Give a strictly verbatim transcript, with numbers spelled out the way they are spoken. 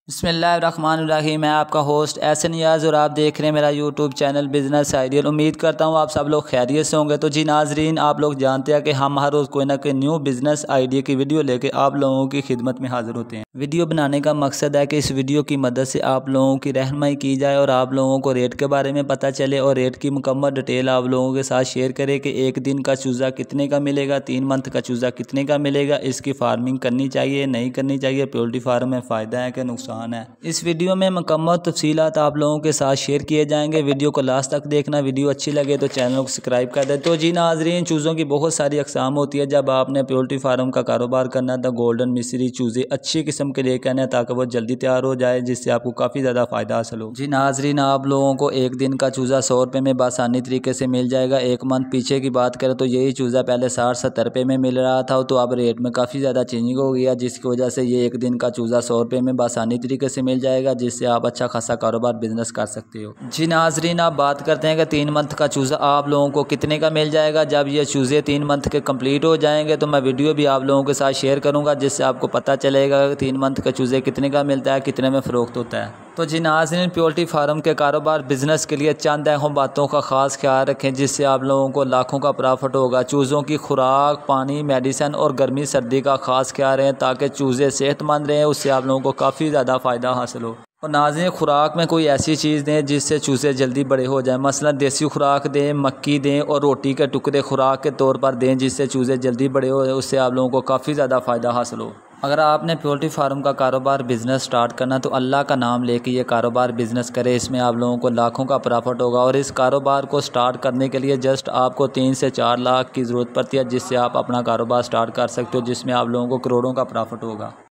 बिस्मिल्लाहिर्रहमानिर्रहीम। मैं आपका होस्ट एहसन नियाज़ और आप देख रहे हैं मेरा यूट्यूब चैनल बिज़नेस आइडियल। उम्मीद करता हूँ आप सब लोग खैरियत से होंगे। तो जी नाजरीन, आप लोग जानते हैं कि हम हर रोज़ कोई ना कोई न्यू बिज़नेस आइडिया की वीडियो लेके आप लोगों की खिदमत में हाज़िर होते हैं। वीडियो बनाने का मकसद है कि इस वीडियो की मदद से आप लोगों की रहनुमाई की जाए और आप लोगों को रेट के बारे में पता चले और रेट की मुकम्मल डिटेल आप लोगों के साथ शेयर करें कि एक दिन का चूज़ा कितने का मिलेगा, तीन मंथ का चूज़ा कितने का मिलेगा, इसकी फार्मिंग करनी चाहिए नहीं करनी चाहिए, पोल्ट्री फार्म में फ़ायदा है कि नुकसान है। इस वीडियो में मुकम्मल तफसीलात आप लोगों के साथ शेयर किए जाएंगे। वीडियो को लास्ट तक देखना। वीडियो अच्छी लगे तो चैनल को सब्सक्राइब कर दें। तो जी नाजरीन, चूज़ों की बहुत सारी अकसाम होती है। जब आपने पोल्ट्री फार्म का कारोबार करना है तो गोल्डन मिस्री चूज़े अच्छी किस्म के लेकर आने ताकि वो जल्दी तैयार हो जाए, जिससे आपको काफ़ी ज़्यादा फ़ायदा हासिल हो। जी नाजरीन, आप लोगों को एक दिन का चूज़ा सौ रुपये में बासानी तरीके से मिल जाएगा। एक मंथ पीछे की बात करें तो यही चूज़ा पहले साठ सत्तर रुपये में मिल रहा था, तो अब रेट में काफ़ी ज़्यादा चेंजिंग हो गया, जिसकी वजह से ये एक दिन का चूज़ा सौ रुपये में बासानी तरीके से मिल जाएगा, जिससे आप अच्छा खासा कारोबार बिजनेस कर सकते हो। जी नाजरीन, आप बात करते हैं कि तीन मंथ का चूज़ा आप लोगों को कितने का मिल जाएगा। जब ये चूज़े तीन मंथ के कंप्लीट हो जाएंगे तो मैं वीडियो भी आप लोगों के साथ शेयर करूंगा, जिससे आपको पता चलेगा कि तीन मंथ के चूज़े कितने का मिलता है, कितने में फ़रोख्त होता है। तो जी नाज़रीन, पोल्ट्री फार्म के कारोबार बिज़नेस के लिए चंद अहम बातों का ख़ास ख्याल रखें, जिससे आप लोगों को लाखों का प्रॉफिट होगा। चूज़ों की खुराक, पानी, मेडिसिन और गर्मी सर्दी का ख़ास ख्याल रखें ताकि चूज़े सेहतमंद रहें, उससे आप लोगों को काफ़ी ज़्यादा फ़ायदा हासिल हो। और नाज़रीन, खुराक में कोई ऐसी चीज़ दें जिससे चूज़े जल्दी बड़े हो जाएं। मसलन देसी खुराक दें, मक्की दें और रोटी के टुकड़े खुराक के तौर पर दें, जिससे चूज़े जल्दी बड़े हो, उससे आप लोगों को काफ़ी ज़्यादा फ़ायदा हासिल हो। अगर आपने पोल्ट्री फार्म का कारोबार बिज़नेस स्टार्ट करना तो अल्लाह का नाम लेके ये कारोबार बिज़नेस करें। इसमें आप लोगों को लाखों का प्रॉफिट होगा और इस कारोबार को स्टार्ट करने के लिए जस्ट आपको तीन से चार लाख की ज़रूरत पड़ती है, जिससे आप अपना कारोबार स्टार्ट कर सकते हो, जिसमें आप लोगों को करोड़ों का प्रॉफिट होगा।